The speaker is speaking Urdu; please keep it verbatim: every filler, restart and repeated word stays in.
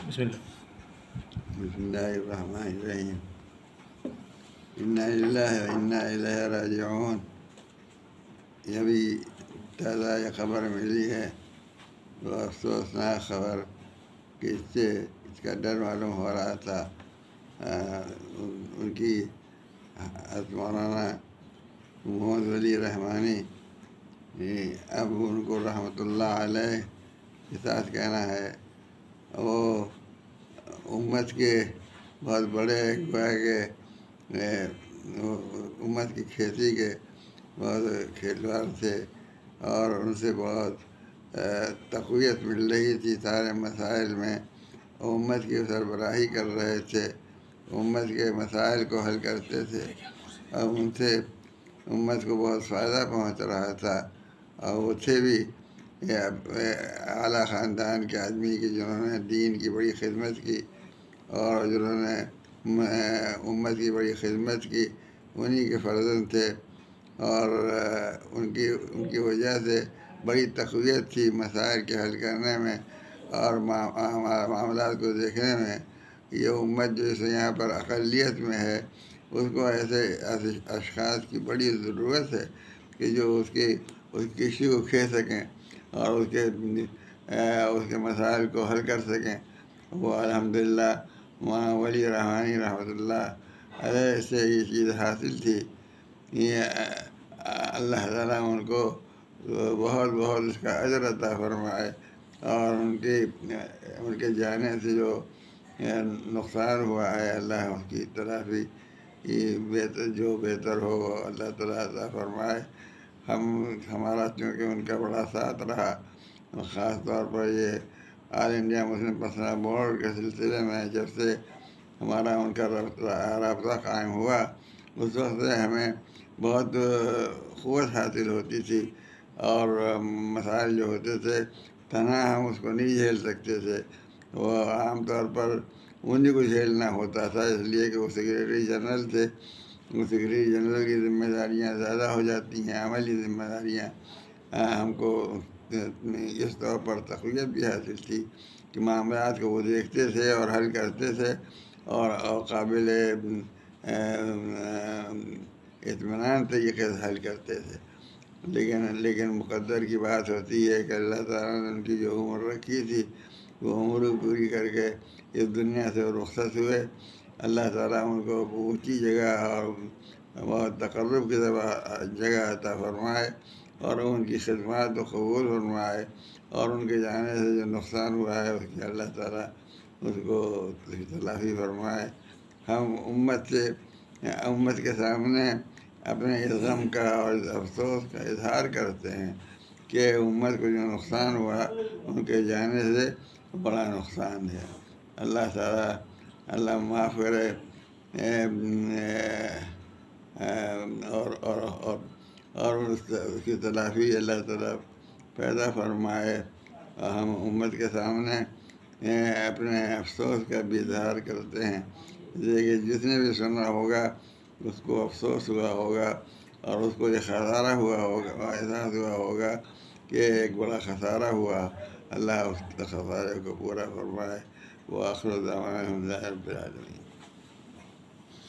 بسم اللہ. بسم اللہ الرحمن الرحیم. انا للہ و انا الیہ راجعون. یہ بھی تازہ یہ خبر ملی ہے، وہ افسوسناک خبر کہ اس سے اس کا ڈر معلوم ہو رہا تھا. ان کی حضرت مولانا محمد ولی رحمانی، اب ان کو رحمۃ اللہ علیہ کے ساتھ کہنا ہے، وہ امت کے بہت بڑے گویا کہ امت کی کھیتی کے بہت کھیلوڑ تھے، اور ان سے بہت تقویت مل رہی تھی سارے مسائل میں. امت کی سربراہی کر رہے تھے، امت کے مسائل کو حل کرتے تھے، اور ان سے امت کو بہت فائدہ پہنچ رہا تھا. اور وہ تھے بھی اعلیٰ خاندان کے آدمی کی جنہوں نے دین کی بڑی خدمت کی، اور جنہوں نے امت کی بڑی خدمت کی، انہی کے فرزند تھے. اور ان کی ان کی وجہ سے بڑی تقویت تھی مسائل کے حل کرنے میں اور معاملات کو دیکھنے میں. یہ امت جو اس یہاں پر اقلیت میں ہے، اس کو ایسے اشخاص کی بڑی ضرورت ہے کہ جو اس کی اس کشتی کو کھینچ سکیں اور اس کے اس کے مسائل کو حل کر سکیں. وہ الحمدللہ مولانا ولی رحمانی رحمۃ اللہ علیہ سے یہ چیز حاصل تھی. یہ اللہ تعالیٰ ان کو بہت بہت اس کا اجر عطا فرمائے، اور ان کی ان کے جانے سے جو نقصان ہوا ہے، اللہ اس کی تلافی بہتر جو بہتر ہو اللہ تعالیٰ عطا فرمائے. ہم ہمارا چونکہ ان کا بڑا ساتھ رہا، خاص طور پر یہ all India Muslim personal board کے سلسلے میں جب سے ہمارا ان کا رابطہ قائم ہوا، اس وقت سے ہمیں بہت قوت حاصل ہوتی تھی، اور مسائل جو ہوتے تھے تنہا ہم اس کو نہیں جھیل سکتے تھے. وہ عام طور پر انہیں کو جھیلنا ہوتا تھا، اس لیے کہ وہ سیکریٹری جنرل تھے. وہ سیکریٹری جنرل کی ذمہ داریاں زیادہ ہو جاتی ہیں، عملی ذمہ داریاں. ہم کو اس طور پر تقویت بھی حاصل تھی کہ معاملات کو وہ دیکھتے تھے اور حل کرتے تھے، اور قابل اطمینان طریقے سے حل کرتے تھے. لیکن لیکن مقدر کی بات ہوتی ہے کہ اللہ تعالیٰ نے ان کی جو عمر رکھی تھی وہ عمر پوری کر کے اس دنیا سے رخصت ہوئے. اللہ تعالیٰ ان کو اونچی جگہ اور بہت تقرب کی جگہ عطا فرمائے، اور ان کی خدمات کو قبول فرمائے، اور ان کے جانے سے جو نقصان ہوا ہے اس کی اللہ تعالیٰ اس کو تلافی فرمائے. ہم امت سے امت کے سامنے اپنے اس غم کا اور اس افسوس کا اظہار کرتے ہیں کہ امت کو جو نقصان ہوا ان کے جانے سے بڑا نقصان ہے. اللہ تعالیٰ اللہ معاف کرے اور اور اور اور اس کی تلافی اللہ تعالیٰ پیدا فرمائے. ہم امت کے سامنے اپنے افسوس کا بھی اظہار کرتے ہیں، کہ جس نے بھی سنا ہوگا اس کو افسوس ہوا ہوگا، اور اس کو یہ خسارہ ہوا ہوگا، احساس ہوا ہوگا کہ ایک بڑا خسارہ ہوا. اللہ اس خسارے کو پورا فرمائے. وآخر دعوانا الحمد للہ رب العالمین.